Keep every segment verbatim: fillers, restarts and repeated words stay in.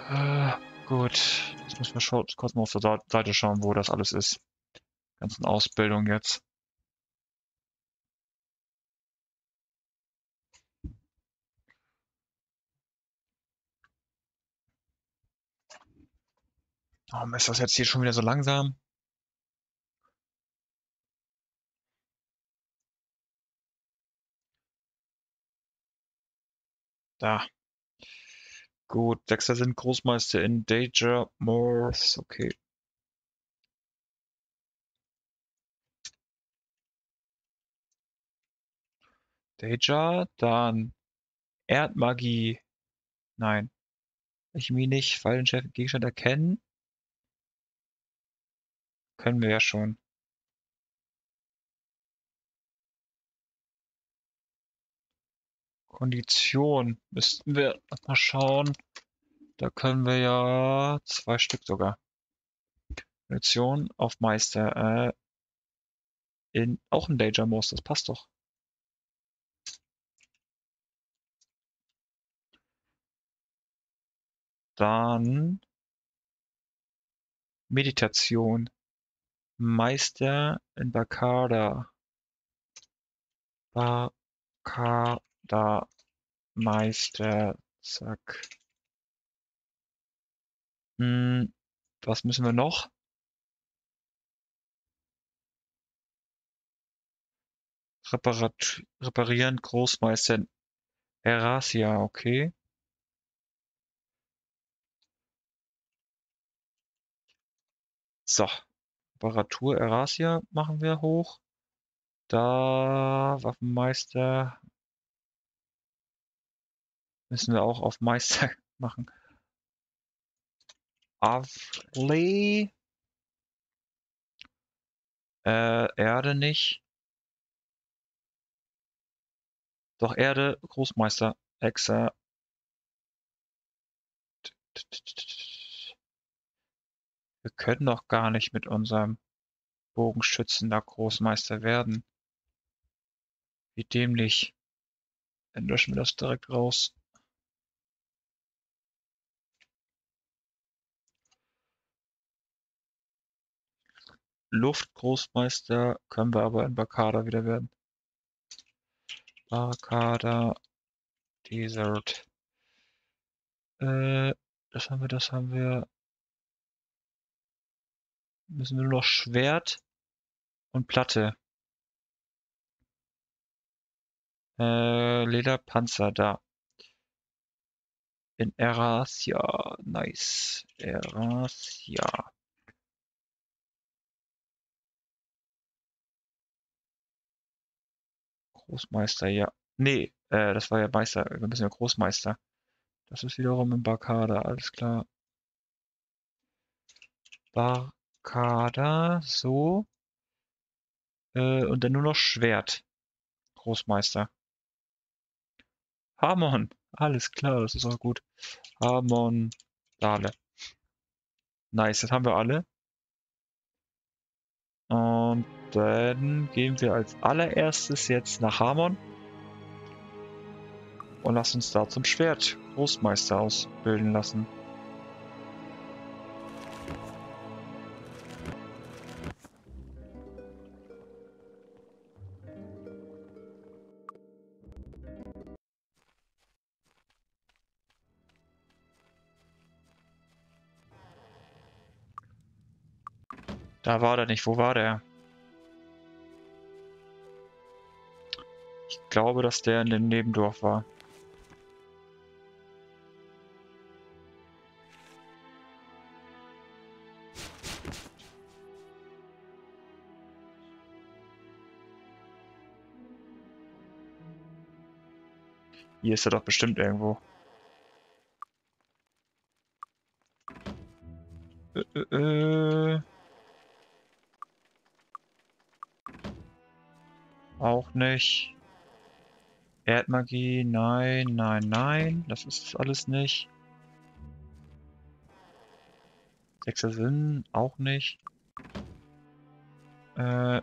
Äh, gut. Jetzt müssen wir schon kurz mal auf der Seite schauen, wo das alles ist. Ganzen Ausbildung jetzt. Warum ist das jetzt hier schon wieder so langsam? Da. Gut, Sechser sind Großmeister in Danger Morphs. Okay. Danger, dann Erdmagie. Nein. Chemie nicht. Fallenchef Gegenstand erkennen. Können wir ja schon. Kondition. Müssten wir mal schauen. Da können wir ja zwei Stück sogar. Kondition auf Meister. Äh, in, auch ein Danger Moss. Das passt doch. Dann Meditation. Meister in Bakada. Bakada Meister. Zack. Hm, was müssen wir noch? Reparat reparieren Großmeister Erasia, okay. So. Reparatur Erasia machen wir hoch. Da Waffenmeister müssen wir auch auf Meister machen. Avley. Äh, Erde nicht. Doch Erde, Großmeister. Exa. Wir können doch gar nicht mit unserem Bogenschützen da Großmeister werden. Wie dämlich. Dann löschen wir das direkt raus. Luftgroßmeister können wir aber in Bakada wieder werden. Bakada Desert. Äh, das haben wir, das haben wir. Müssen wir nur noch Schwert und Platte. Äh, Lederpanzer da. In Erasia. Nice. Erasia. Großmeister, ja. Nee, äh, das war ja Meister. Wir müssen ja Großmeister. Das ist wiederum in Bakada, alles klar. Bakada, so. Äh, und dann nur noch Schwert. Großmeister. Harmon. Alles klar, das ist auch gut. Harmon. Dale. Nice, das haben wir alle. Und dann gehen wir als allererstes jetzt nach Harmon. Und lassen uns da zum Schwert Großmeister ausbilden lassen. Da war der nicht. Wo war der? Ich glaube, dass der in dem Nebendorf war. Hier ist er doch bestimmt irgendwo. Äh, äh, äh. Auch nicht. Erdmagie, nein, nein, nein. Das ist es alles nicht. Sechser Sinn, auch nicht. Äh,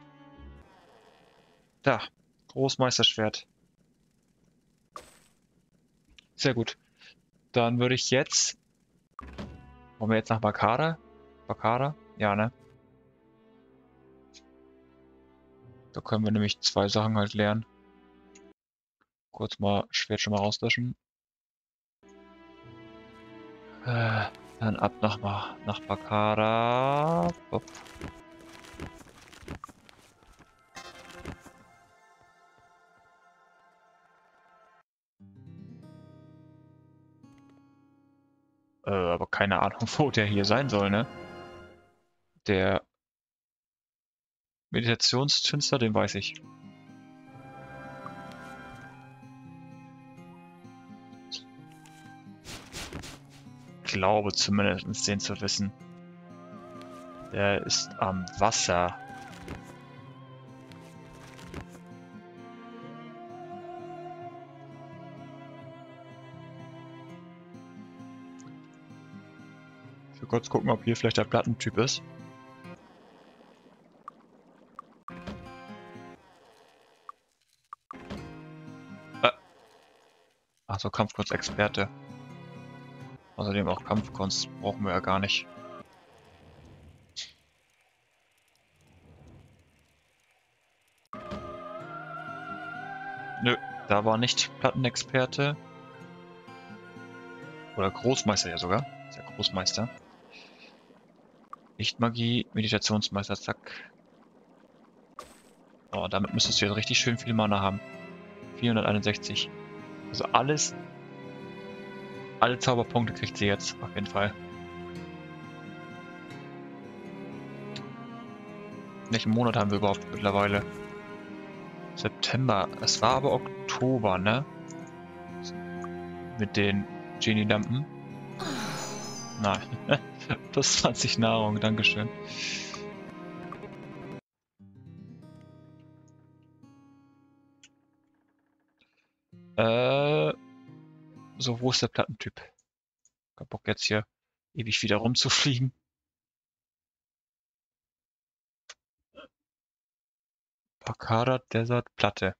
da. Großmeisterschwert. Sehr gut. Dann würde ich jetzt Wollen wir jetzt nach Bakara? Bakara? Ja, ne? Da können wir nämlich zwei Sachen halt lernen. Kurz mal Schwert schon mal rauslöschen. Äh, dann ab nach, nach Bakara. Hopp. Äh, aber keine Ahnung, wo der hier sein soll, ne? Der Meditationskünstler, den weiß ich. Ich glaube zumindest, den zu wissen. Der ist am Wasser. Ich will kurz gucken, ob hier vielleicht der Plattentyp ist. Äh. Achso, Kampfkunstexperte. Außerdem auch Kampfkunst brauchen wir ja gar nicht. Nö, da war nicht Plattenexperte. Oder Großmeister ja sogar. Ist ja Großmeister. Lichtmagie, Meditationsmeister, zack. Oh, damit müsstest du jetzt richtig schön viel Mana haben. vierhunderteinundsechzig. Also alles, alle Zauberpunkte kriegt sie jetzt, auf jeden Fall. Welchen Monat haben wir überhaupt mittlerweile? September. Es war aber Oktober, ne? Mit den Genie-Lampen. Nein. Plus zwanzig Nahrung, dankeschön. Äh, so, wo ist der Plattentyp? Kein Bock jetzt hier ewig wieder rumzufliegen. Bakara Desert Platte.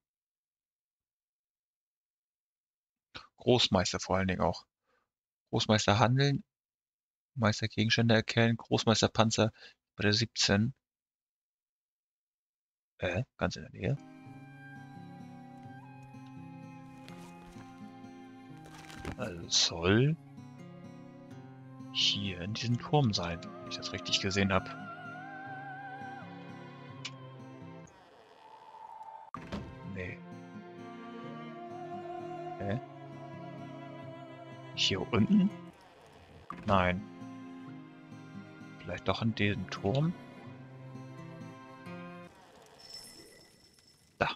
Großmeister vor allen Dingen auch. Großmeister Handeln, Meister Gegenstände erkennen, Großmeister Panzer bei der siebzehn. Äh, ganz in der Nähe. Also soll hier in diesem Turm sein, wenn ich das richtig gesehen habe. Nee. Hä? Hier unten? Nein. Vielleicht doch in diesem Turm? Da.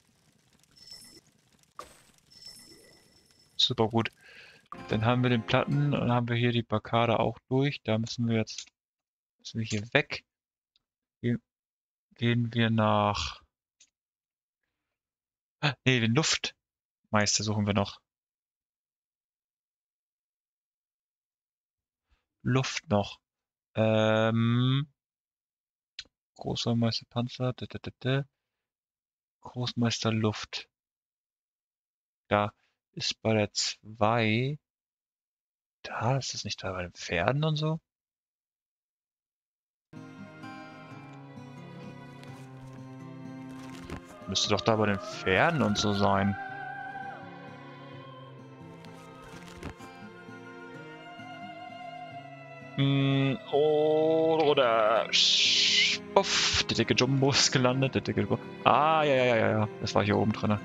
Super gut. Dann haben wir den Platten und dann haben wir hier die Bakara auch durch. Da müssen wir jetzt müssen wir hier weg. Hier gehen wir nach... Ah, nee, den Luftmeister suchen wir noch. Luft noch. Ähm... Großmeister Panzer. Da, da, da, da. Großmeister Luft. Da ist bei der zwei. Da ist es nicht da bei den Pferden und so. Müsste doch da bei den Pferden und so sein. Mm, oder... Uff, der dicke Jumbo ist gelandet. Der dicke Jumbo. Ah, ja, ja, ja, ja. Das war hier oben drin.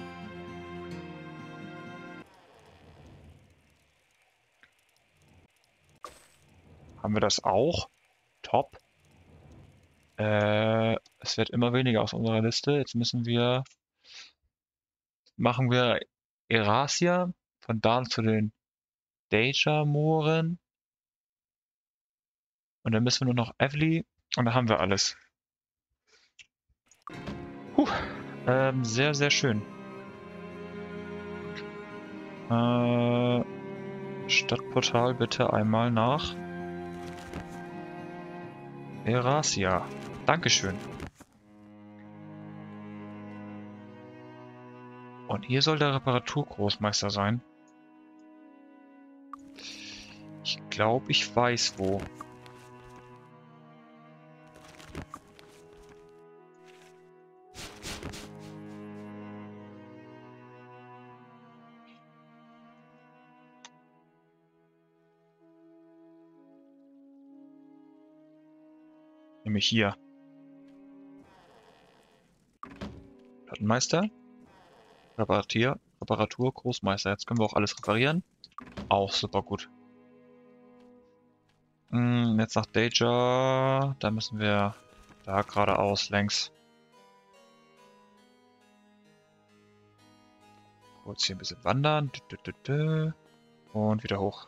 Haben wir das auch? Top. Äh, es wird immer weniger aus unserer Liste. Jetzt müssen wir... Machen wir Erasia. Von da zu den Deja-Mooren. Und dann müssen wir nur noch Evely. Und dann haben wir alles. Puh. Ähm, sehr, sehr schön. Äh, Stadtportal bitte einmal nach Erasia. Dankeschön. Und hier soll der Reparaturgroßmeister sein. Ich glaube, ich weiß wo. Nämlich hier. Plattenmeister. Reparatur, Reparatur, Großmeister. Jetzt können wir auch alles reparieren. Auch super gut. Hm, jetzt nach Danger. Da müssen wir da geradeaus längs. Kurz hier ein bisschen wandern. Und wieder hoch.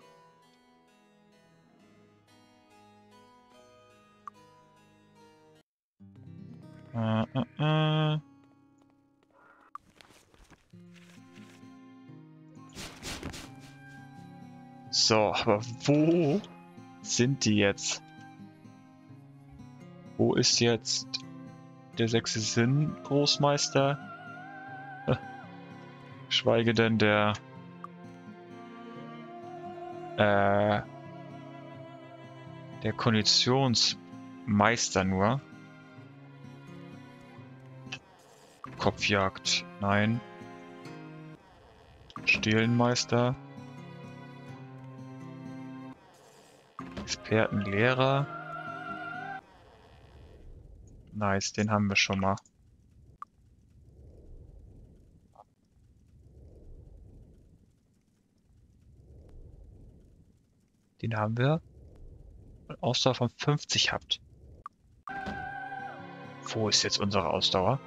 Äh, äh, äh. So, aber wo sind die jetzt? Wo ist jetzt der sechste Sinn Großmeister? Schweige denn der äh, der Konditionsmeister nur. Kopfjagd, nein. Stehlenmeister. Expertenlehrer. Nice, den haben wir schon mal. Den haben wir. Ausdauer von fünfzig habt. Wo ist jetzt unsere Ausdauer?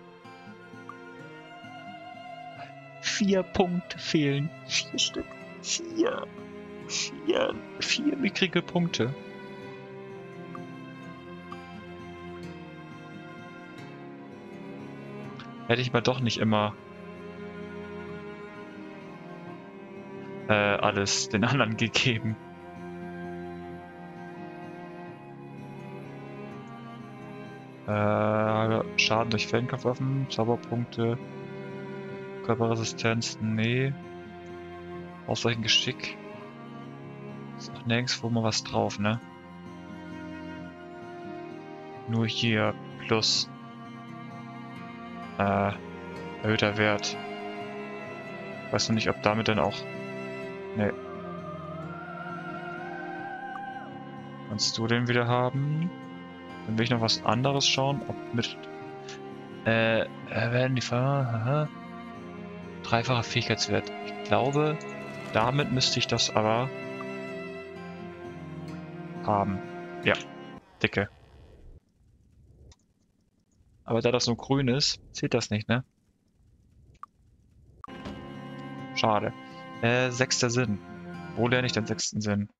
Vier Punkte fehlen. Vier Stück. Vier. Vier. Vier mickrige Punkte. Hätte ich mal doch nicht immer äh, alles den anderen gegeben. Äh, Schaden durch Fernkampfwaffen, Zauberpunkte, Körperresistenz, nee. Ausreichend Geschick. Ist auch nirgendwo mal was drauf, ne? Nur hier plus äh, erhöhter Wert. Weiß noch nicht, ob damit dann auch... Ne. Kannst du den wieder haben? Dann will ich noch was anderes schauen, ob mit... Äh, werden die Ver... Dreifacher Fähigkeitswert. Ich glaube, damit müsste ich das aber haben. Ja, dicke. Aber da das nur grün ist, zählt das nicht, ne? Schade. Äh, sechster Sinn. Wo lerne ich den sechsten Sinn?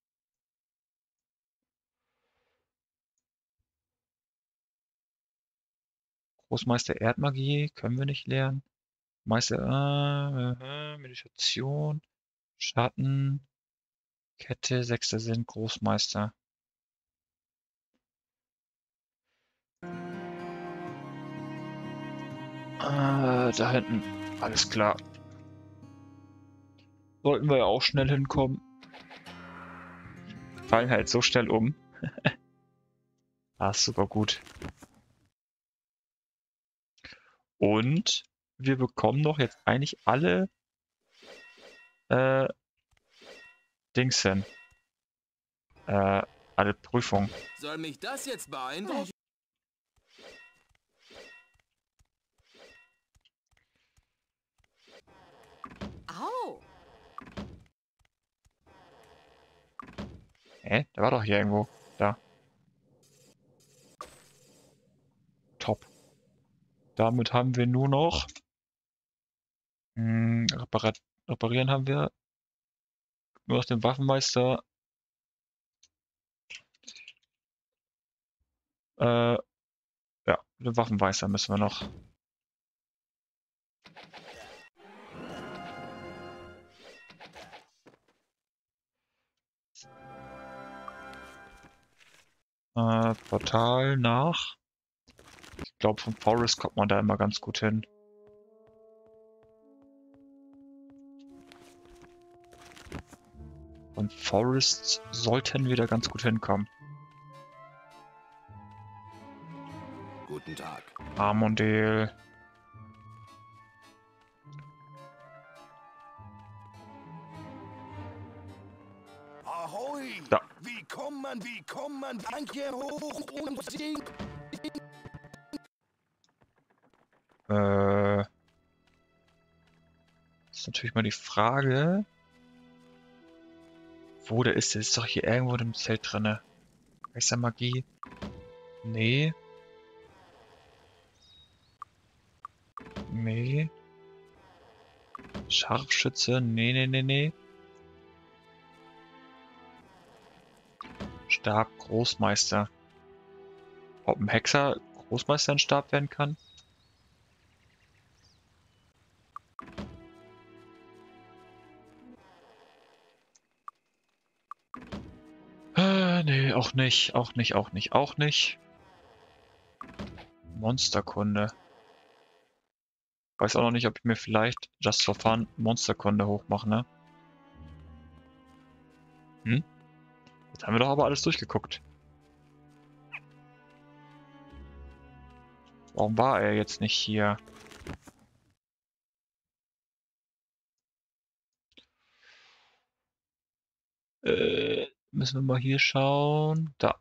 Großmeister Erdmagie können wir nicht lernen. Meister äh, äh, Meditation, Schatten, Kette, sechster Sinn, Großmeister. Äh, da hinten. Alles klar. Sollten wir ja auch schnell hinkommen. Fallen halt so schnell um. Ah, super gut. Und wir bekommen doch jetzt eigentlich alle äh, Dings hin. Äh, alle Prüfungen. Soll mich das jetzt beeindrucken? Au! Hä? Der war doch hier irgendwo. Da. Top. Damit haben wir nur noch... Mh, Reparat reparieren haben wir. Nur noch den Waffenmeister. Äh, ja, den Waffenmeister müssen wir noch. Äh, Portal nach. Ich glaube, vom Forest kommt man da immer ganz gut hin. Und Forests sollten wieder ganz gut hinkommen. Guten Tag. Armondale. Ahoi! Da. Wie kommt man, wie kommt man hier hoch und singt? Äh, ist natürlich mal die Frage, wo der ist. Der ist doch hier irgendwo im Zelt drinne. Geistermagie? Nee. Nee. Scharfschütze? Nee, nee, nee, nee. Stab, Großmeister. Ob ein Hexer Großmeister ein Stab werden kann? Äh, nee, auch nicht, auch nicht, auch nicht, auch nicht. Monsterkunde. Weiß auch noch nicht, ob ich mir vielleicht just for fun Monsterkunde hochmache, ne? Hm? Jetzt haben wir doch aber alles durchgeguckt. Warum war er jetzt nicht hier? Äh, müssen wir mal hier schauen. Da.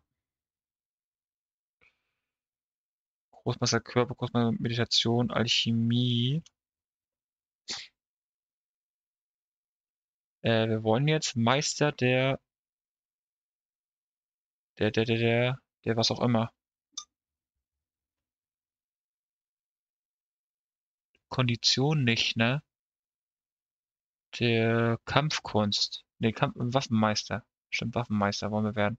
Großmeister Körper, Großmeister Meditation, Alchemie. Äh, wir wollen jetzt Meister der, der, der, der, der, der was auch immer. Kondition nicht, ne? Der Kampfkunst. Ne, Kampf Waffenmeister. Stimmt, Waffenmeister wollen wir werden.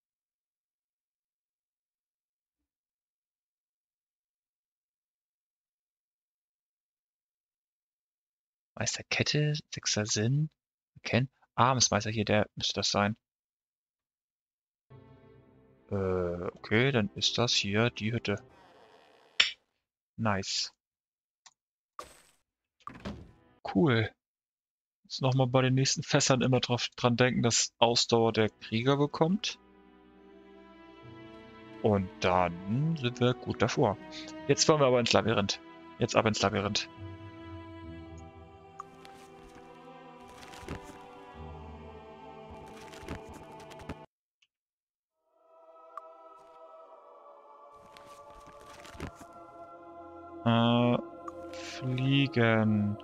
Meisterkette, sechster Sinn. Erkennen. Armesmeister hier, der müsste das sein. Äh, okay, dann ist das hier die Hütte. Nice. Cool. Jetzt nochmal bei den nächsten Fässern immer drauf, dran denken, dass Ausdauer der Krieger bekommt. Und dann sind wir gut davor. Jetzt wollen wir aber ins Labyrinth. Jetzt ab ins Labyrinth. Äh, fliegen.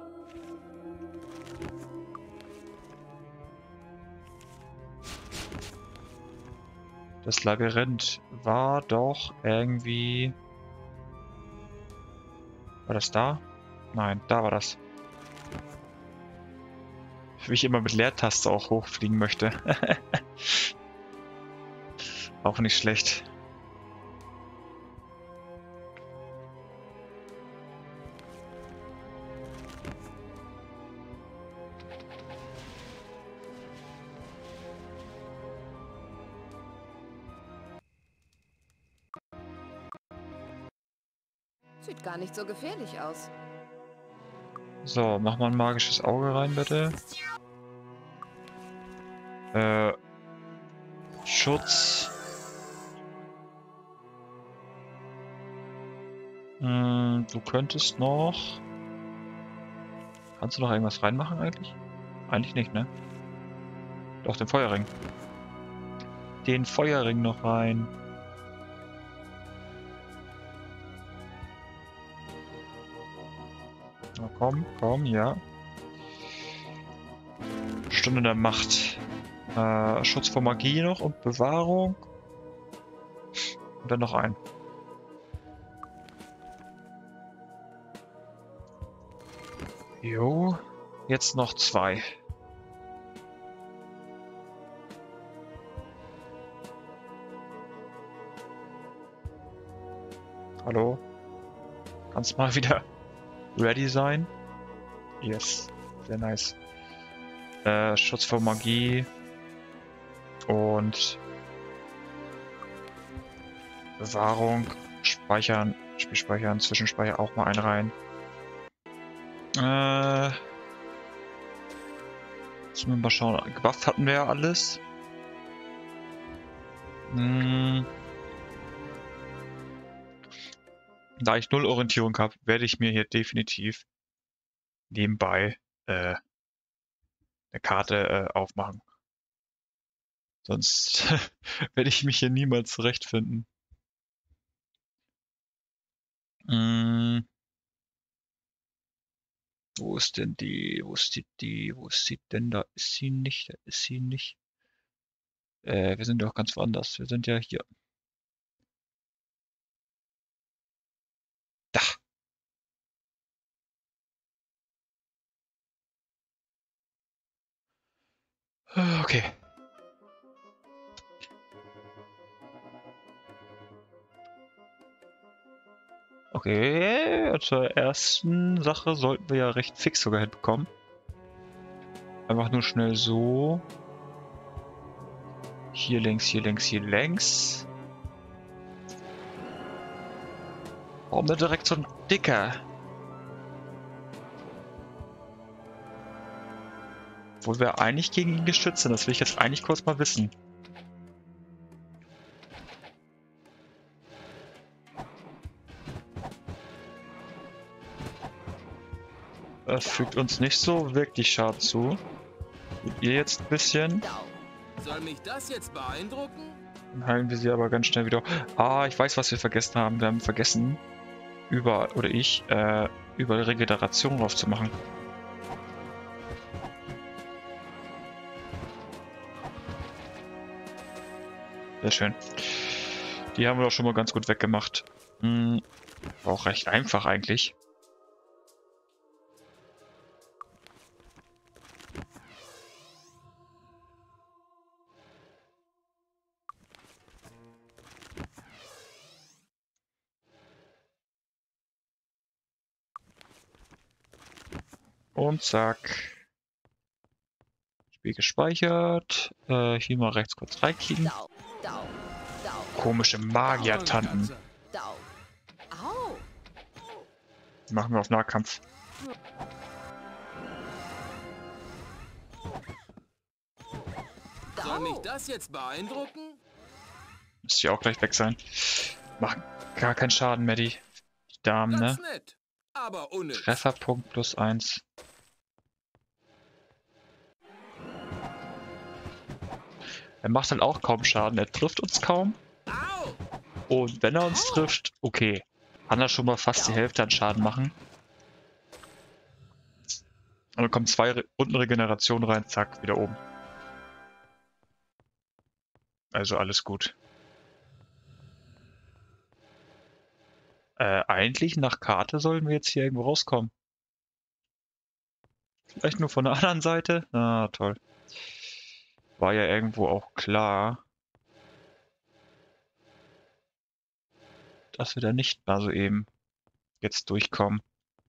Das Labyrinth war doch irgendwie... War das da? Nein, da war das. Wie ich immer mit Leertaste auch hochfliegen möchte. Auch nicht schlecht. Sieht gar nicht so gefährlich aus. So, mach mal ein magisches Auge rein, bitte. Äh, Schutz. Hm, du könntest noch... Kannst du noch irgendwas reinmachen eigentlich? Eigentlich nicht, ne? Doch, den Feuerring. Den Feuerring noch rein. Na komm, komm, ja. Stunde der Macht. Äh, Schutz vor Magie noch und Bewahrung. Und dann noch ein. Jo. Jetzt noch zwei. Hallo? Kannst mal wieder ready sein? Yes. Sehr nice. Äh, Schutz vor Magie. Und Bewahrung. Speichern. Spielspeichern. Zwischenspeicher auch mal einen rein. Äh, Jetzt müssen wir mal schauen. Gebufft hatten wir ja alles. Hm. Da ich null Orientierung habe, werde ich mir hier definitiv nebenbei äh, eine Karte äh, aufmachen. Sonst werde ich mich hier niemals zurechtfinden. Hm. Wo ist denn die? Wo ist die, die? Wo ist sie denn? Da ist sie nicht. Da ist sie nicht. Äh, wir sind doch ganz woanders. Wir sind ja hier. Da. Okay. Okay, zur ersten Sache sollten wir ja recht fix sogar hinbekommen. Einfach nur schnell so. Hier längs, hier längs, hier längs. Warum denn direkt so ein dicker? Obwohl wir eigentlich gegen ihn gestützt sind, das will ich jetzt eigentlich kurz mal wissen. Das fügt uns nicht so wirklich Schaden zu. Ihr jetzt ein bisschen. Soll mich das jetzt beeindrucken? Dann heilen wir sie aber ganz schnell wieder. Ah, ich weiß, was wir vergessen haben. Wir haben vergessen, über, oder ich, äh, über Regeneration drauf zu machen. Sehr schön. Die haben wir doch schon mal ganz gut weggemacht. Hm, war auch recht einfach eigentlich. Und zack. Spiel gespeichert. Äh, hier mal rechts kurz reinklicken. Dau, dau, dau, Komische Magier-Tanten. dau. Au. Machen wir auf Nahkampf. Soll mich Dau. das jetzt beeindrucken? Müsste ja auch gleich weg sein. Machen gar keinen Schaden mehr, die die Damen, ne? Ganz nett, aber unnütz. Trefferpunkt plus eins. Er macht halt auch kaum Schaden. Er trifft uns kaum. Au! Und wenn er uns trifft, okay. Kann er schon mal fast die Hälfte an Schaden machen. Und dann kommen zwei Re Runden Regeneration rein, zack, wieder oben. Also alles gut. Äh, eigentlich nach Karte sollen wir jetzt hier irgendwo rauskommen. Vielleicht nur von der anderen Seite? Ah, toll. War ja irgendwo auch klar, dass wir da nicht mal so eben jetzt durchkommen.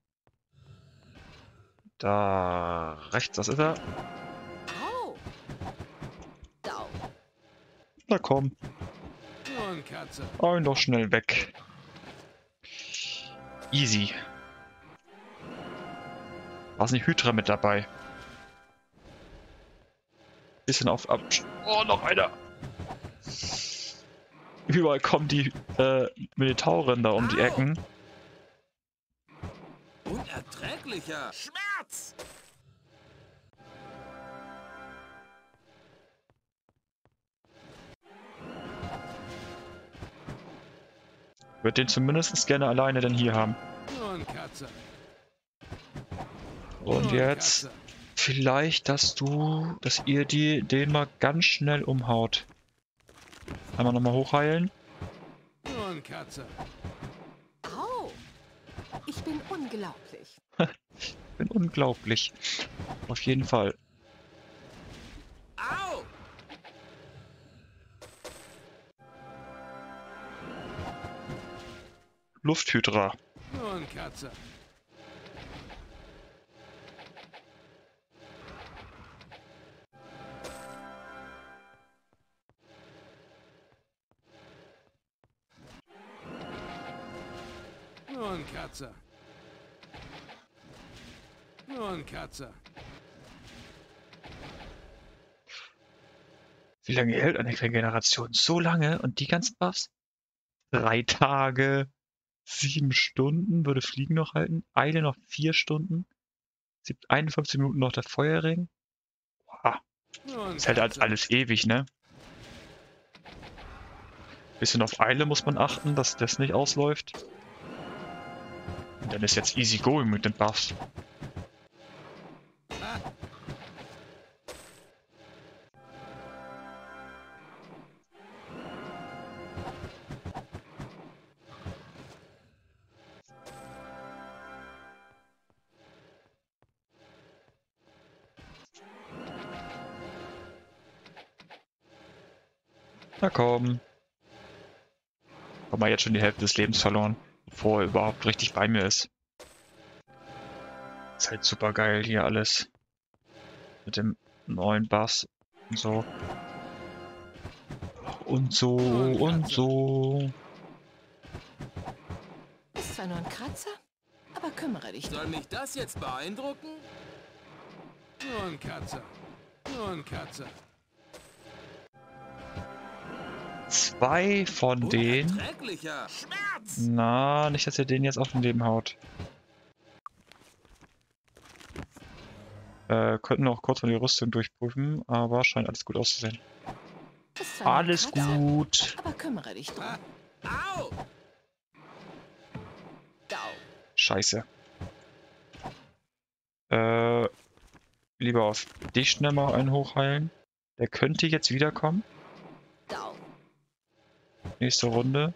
Da rechts, das ist er. Au. Dau. Na komm, Nun, Katze. hau ihn doch schnell weg. Easy. War es nicht Hydra mit dabei? Bisschen auf ab. Oh, noch einer. Überall kommen die äh, Minotauren da um die Ecken. Unerträglicher Schmerz! Würde den zumindest gerne alleine denn hier haben. Nun, Katze. Und Nun, jetzt Katze. vielleicht, dass du, dass ihr die, den mal ganz schnell umhaut. Einmal nochmal hochheilen. Nun, Katze. Au. Ich bin unglaublich. Bin unglaublich. Auf jeden Fall. Au! Lufthydra. Nun, Katze. Nun, Katze. Nun, Katze. Wie lange hält eine Regeneration? So lange? Und die ganzen Buffs? Drei Tage, sieben Stunden würde Fliegen noch halten. Eile noch vier Stunden. Sieb- einundfünfzig Minuten noch der Feuerring. Boah, Nur ein das hält halt Katze. alles ewig, ne? Bisschen auf Eile muss man achten, dass das nicht ausläuft. Und dann ist jetzt easy going mit den Buffs. Na komm. Haben wir jetzt schon die Hälfte des Lebens verloren, bevor er überhaupt richtig bei mir ist. Ist halt super geil hier alles. Mit dem neuen Bass und so. Und so und so. Ist zwar nur ein Kratzer, aber kümmere dich drum. Soll mich das jetzt beeindrucken? Nur ein Katze. Nur ein Katze. Zwei von denen. Unerträglicher Schmerz! Na, nicht, dass ihr den jetzt auf dem Leben haut. Äh, könnten auch kurz mal die Rüstung durchprüfen, aber scheint alles gut auszusehen. Ist zwar nur ein Alles Kratzer, gut. aber kümmere dich drum. Au! Dau. Scheiße. Äh, lieber auf dich schnell mal einen hochheilen. Der könnte jetzt wiederkommen. Dau. Nächste Runde.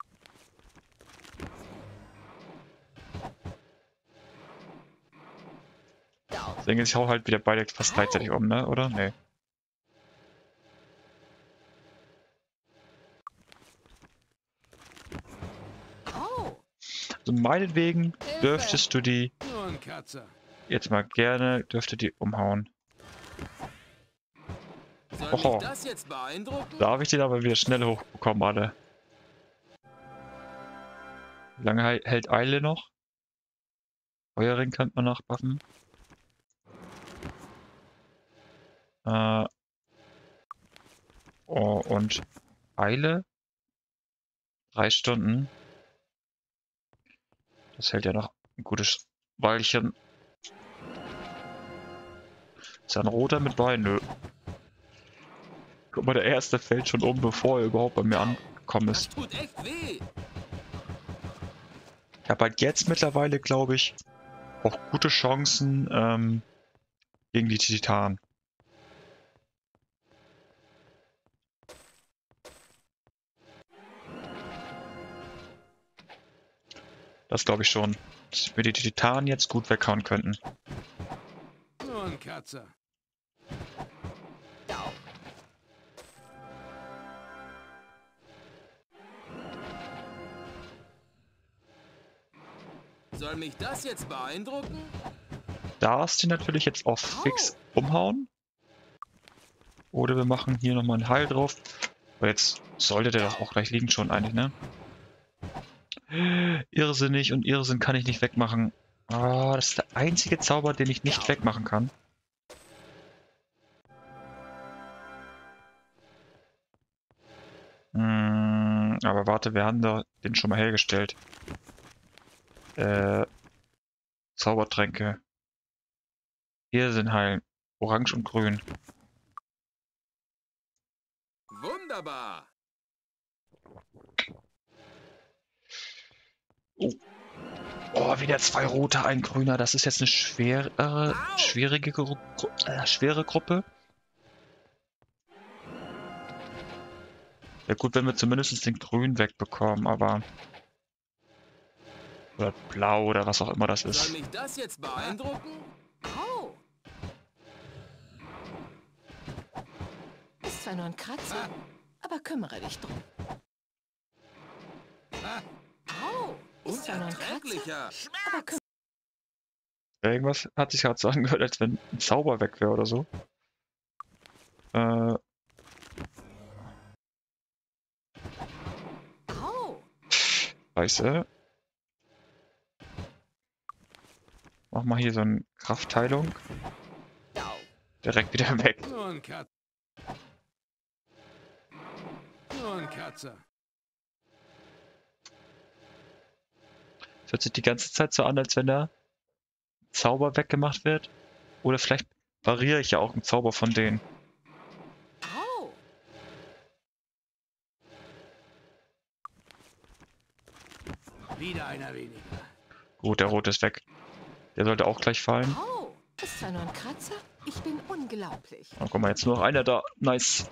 Dau. Deswegen, ich hau halt wieder beide fast gleichzeitig um, ne? Oder? Nee. Au. Also meinetwegen dürftest du die Nur ein Katze. jetzt mal gerne, dürfte die umhauen. Soll Oho. mich das jetzt beeindrucken? Da habe ich den aber wieder schnell hochbekommen, alle. Wie lange hei- hält Eile noch? Feuerring könnte man nachbuffen. Äh. Oh, und Eile? Drei Stunden. Das hält ja noch ein gutes Weilchen. Ist da ein roter mit bei? Nö. Guck mal, der erste fällt schon um, bevor er überhaupt bei mir angekommen Das ist. tut echt weh. Ich habe halt jetzt mittlerweile, glaube ich, auch gute Chancen ähm, gegen die Titanen. Das glaube ich schon. Dass wir die Titanen jetzt gut weghauen könnten. Nur ein Katze. Dau. Soll mich das jetzt beeindrucken? Darfst du natürlich jetzt auch fix umhauen. Oder wir machen hier nochmal einen Heil drauf. Aber jetzt sollte der doch auch gleich liegen schon eigentlich, ne? Irrsinnig und Irrsinn kann ich nicht wegmachen. Ah, das ist der einzige Zauber, den ich nicht wegmachen kann. Hm, aber warte, wir haben da den schon mal hergestellt. Äh, Zaubertränke. Irrsinn heilen. Orange und grün. Wunderbar. Oh. Oh, wieder zwei rote, ein grüner. Das ist jetzt eine schwere, schwierige, Gru Gru äh, schwere Gruppe. Ja gut, wenn wir zumindest den grün wegbekommen, aber... Oder blau oder was auch immer das Soll ist. mich das jetzt beeindrucken? Au. Ist zwar nur ein Kratzer, aber kümmere dich drum. Au. Ist zwar nur ein Kratzer, Unerträglicher aber kümmere Irgendwas hat sich gerade so angehört, als wenn ein Zauber weg wäre oder so. Äh, Au. Scheiße. Mach mal hier so eine Kraftheilung. Dau. Direkt wieder weg. Nur ein Katze. Nur ein Kratzer. Es hört sich die ganze Zeit so an, als wenn der Zauber weggemacht wird. Oder vielleicht variiere ich ja auch einen Zauber von denen. Au! Wieder einer weniger. Gut, der rote ist weg. Der sollte auch gleich fallen. Au! Ist zwar nur ein Kratzer, ich bin unglaublich. Oh, guck mal, jetzt nur noch einer da. Nice.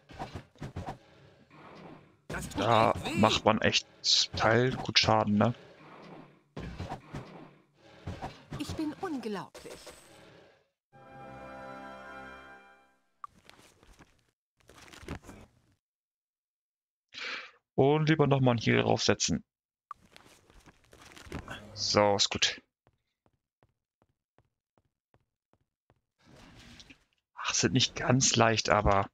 Das tut Da echt weh. macht man echt Teil gut Schaden, ne? Ich bin unglaublich. Und lieber nochmal einen Heal draufsetzen. So, ist gut. Ach, sind nicht ganz leicht, aber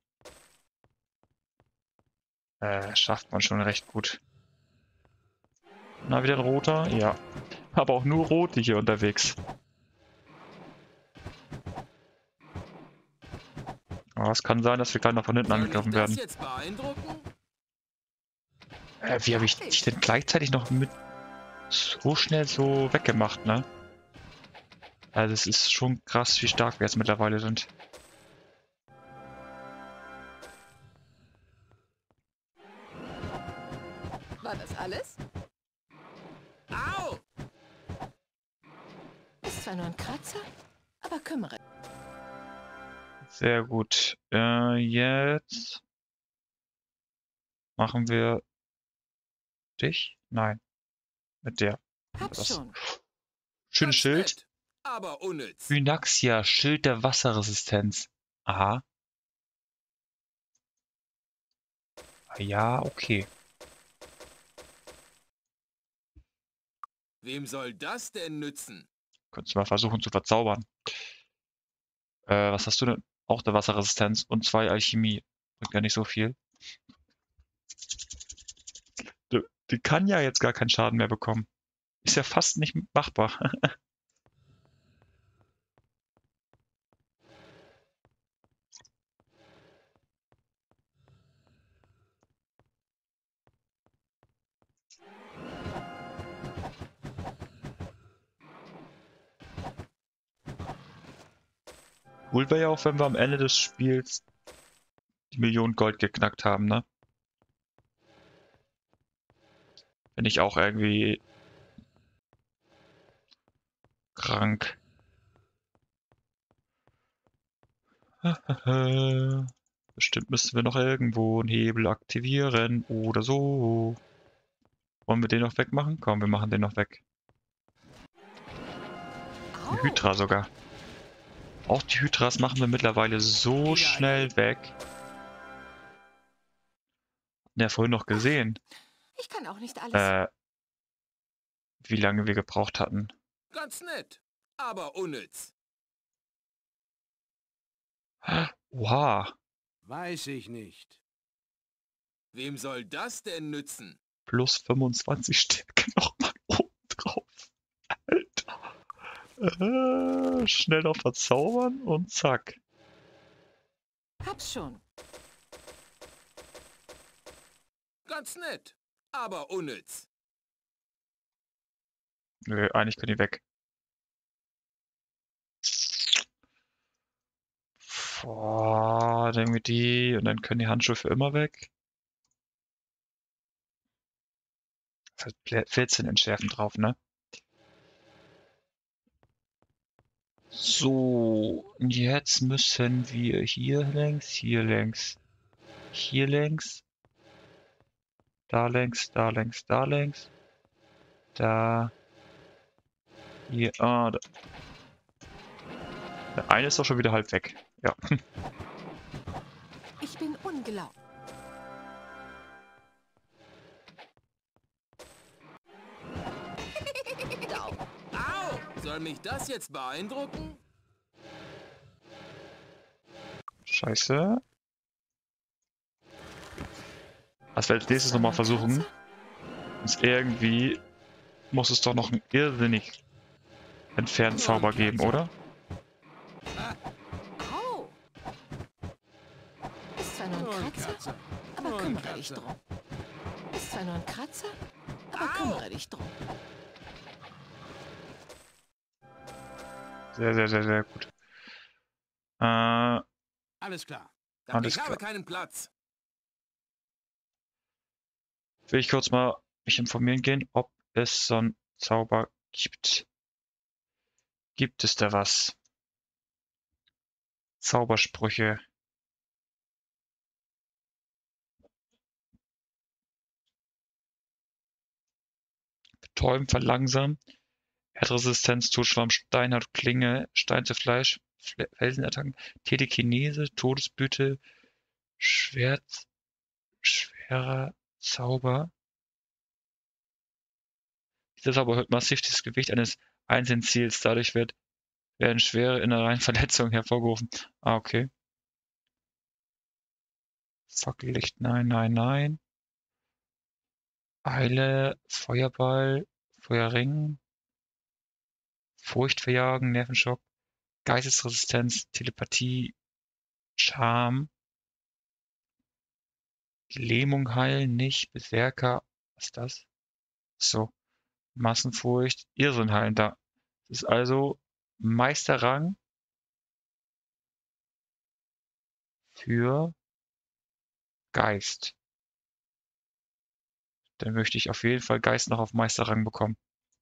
äh, schafft man schon recht gut. Na, wieder ein roter? Ja. Aber auch nur rote hier unterwegs. Aber es kann sein, dass wir gleich noch von hinten Soll mich angegriffen das werden. jetzt beeindrucken? Äh, wie habe ich dich denn gleichzeitig noch mit so schnell so weggemacht, ne? Also es ist schon krass, wie stark wir jetzt mittlerweile sind. War das alles? Au! Ist zwar nur ein Kratzer, aber kümmere. Sehr gut. Äh, jetzt machen wir dich? Nein. Mit der. Hab Das schon. schönes Ganz Schild. nett, aber unnütz. Phynaxia, Schild der Wasserresistenz. Aha. Ja, okay. Wem soll das denn nützen? Könntest du mal versuchen zu verzaubern. Äh, was hast du denn? Auch der Wasserresistenz und zwei Alchemie. Bringt ja nicht so viel. Die, die kann ja jetzt gar keinen Schaden mehr bekommen. Ist ja fast nicht machbar. Cool wäre ja auch, wenn wir am Ende des Spiels die Million Gold geknackt haben, ne? Bin ich auch irgendwie krank. Bestimmt müssen wir noch irgendwo einen Hebel aktivieren oder so. Wollen wir den noch wegmachen? Komm, wir machen den noch weg. Au! Die Hydra sogar. Auch die Hydras machen wir mittlerweile so schnell weg. Ja, vorhin noch gesehen, Ich kann auch nicht alles. äh, wie lange wir gebraucht hatten. Ganz nett, aber unnütz. Oha, Weiß ich nicht. Wem soll das denn nützen? plus fünfundzwanzig Stärke nochmal oben drauf. Alter. Äh, schnell noch verzaubern und zack. Hab's schon. Ganz nett, aber unnütz. Nö, eigentlich können die weg. Boah, dann mit die und dann können die Handschuhe für immer weg. Das hat vierzehn Entschärfen drauf, ne? So, und jetzt müssen wir hier längs, hier längs, hier längs, da längs, da längs, da längs, da, hier, ah, da. Der eine ist doch schon wieder halb weg. Ja. Ich bin unglaublich. Daumen. Au! Soll mich das jetzt beeindrucken? Scheiße. Was wir als nächstes nochmal versuchen, ist irgendwie, muss es doch noch einen irrsinnig entfernten Zauber geben, oder? Au! Ist zwar nur Nur ein ein Kratzer, Kratzer. aber Nur ein kümmere dich Kratzer. drum. Ist zwar nur ein Kratzer, aber kümmere dich drum. Sehr, sehr, sehr, sehr gut. Äh, Alles klar. alles Ich habe klar. keinen Platz. Will ich kurz mal mich informieren gehen, ob es so einen Zauber gibt. Gibt es da was? Zaubersprüche. Betäuben, verlangsamen. Erdresistenz, Todschwamm, Steinhart, Klinge, Stein zu Fleisch, Fle- Felsenattacken, Telekinese, Todesbüte, Schwert, schwerer Zauber. Dieser Zauber erhöht massiv das Gewicht eines einzelnen Ziels. Dadurch wird, werden schwere Innereienverletzungen hervorgerufen. Ah, okay. Fackellicht, nein, nein, nein. Eile, Feuerball, Feuerring, Furcht verjagen, Nervenschock, Geistesresistenz, Telepathie, Charme, Lähmung heilen, nicht, Berserker, was ist das? So, Massenfurcht, Irrsinn heilen, da. Das ist also Meisterrang für Geist. Dann möchte ich auf jeden Fall Geist noch auf Meisterrang bekommen.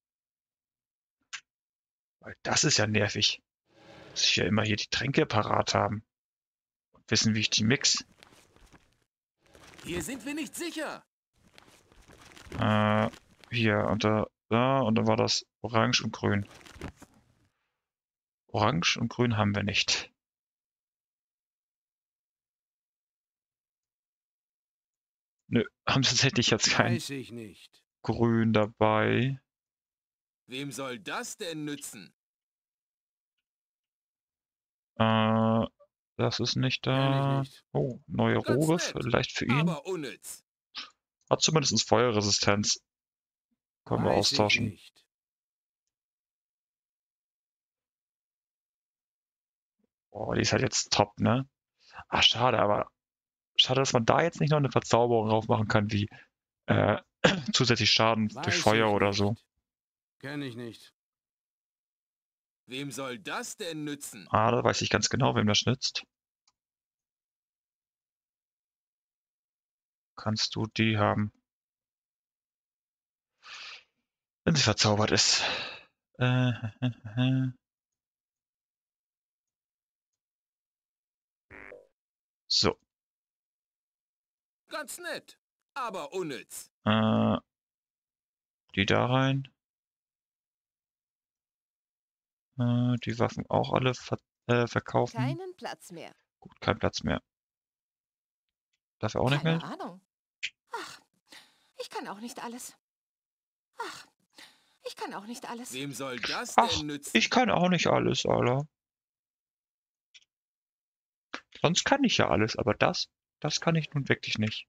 Weil das ist ja nervig. Muss ich ja immer hier die Tränke parat haben. Und wissen, wie ich die mix. Hier sind wir nicht sicher. Äh, hier, und da, da, und dann war das Orange und Grün. Orange und Grün haben wir nicht. Nö, haben tatsächlich jetzt kein Weiß ich nicht. Grün dabei. Wem soll das denn nützen? Äh, das ist nicht Kenn ich da. nicht. Oh, neue Ganz Robe, nett, vielleicht für ihn. aber unnütz. Hat zumindest Feuerresistenz. Können wir Weiß ich austauschen. nicht. Oh, die ist halt jetzt top, ne? Ah, schade, aber schade, dass man da jetzt nicht noch eine Verzauberung drauf machen kann, wie äh, zusätzlich Schaden durch Weiß Feuer ich oder nicht. so. Kenn ich nicht. Wem soll das denn nützen? Ah, da weiß ich ganz genau, wem das nützt. Kannst du die haben. Wenn sie verzaubert ist. Äh, so. Ganz nett, aber unnütz. Äh, die da rein. Äh, die Waffen auch alle ver äh, verkaufen. Keinen Platz mehr. Gut, kein Platz mehr. Dafür auch nicht Keine mehr? Ahnung. Ach, ich kann auch nicht alles. Ach, ich kann auch nicht alles. Wem soll das Ach, denn nützen? ich kann auch nicht alles, Alter. Sonst kann ich ja alles, aber das, das kann ich nun wirklich nicht.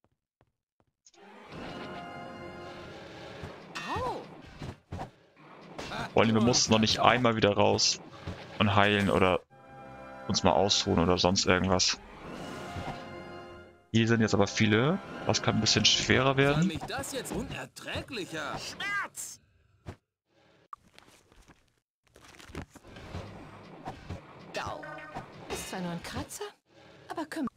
Au! Vor allem, wir mussten noch nicht einmal wieder raus und heilen oder uns mal ausruhen oder sonst irgendwas. Hier sind jetzt aber viele. Das kann ein bisschen schwerer Soll werden. mich das jetzt unerträglicher? Schmerz! Dau. Ist zwar nur ein Kratzer, aber kümmere.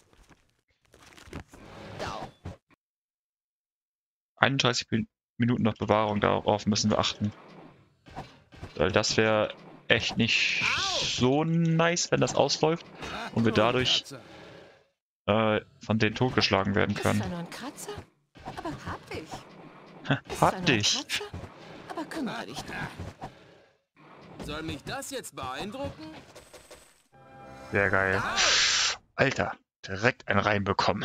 Dau. einunddreißig Minuten noch Bewahrung, darauf müssen wir achten. Weil das wäre echt nicht so nice, wenn das ausläuft und wir dadurch äh, von denen totgeschlagen werden Ist zwar können. nur ein Kratzer, aber hab dich. Ist zwar Hat nur ein dich! Kratzer, aber kümmere dich drum. Soll mich das jetzt beeindrucken? Sehr geil. Au! Alter, direkt einen reinbekommen.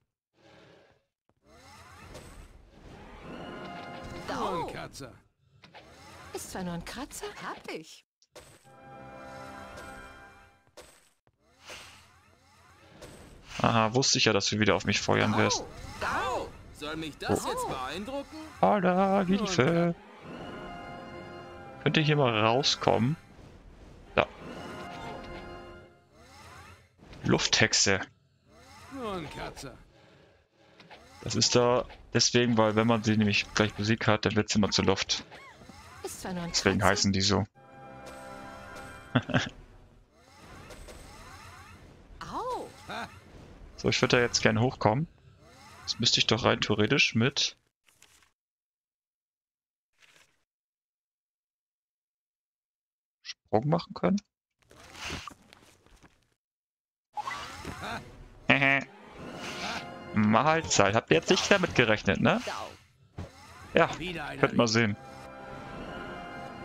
Nur Dau. ein Kratzer. Ist zwar nur ein Kratzer, hab dich. Aha, wusste ich ja, dass du wieder auf mich feuern wirst. Dau. Au! Soll mich das Oh. jetzt beeindrucken? Alter, Hilfe! Könnt ihr hier mal rauskommen? Da. Lufthexe. Nur ein Kratzer. Das ist da deswegen, weil wenn man sie nämlich gleich besiegt hat, dann wird sie immer zur Luft. Ist zwar nur ein Deswegen Kratzer. heißen die so. Au! So, ich würde da jetzt gerne hochkommen. Das müsste ich doch rein theoretisch mit... Sprung machen können. Mahlzeit. Habt ihr jetzt nicht damit gerechnet, ne? Au. Ja, Wieder einer könnt mal sehen.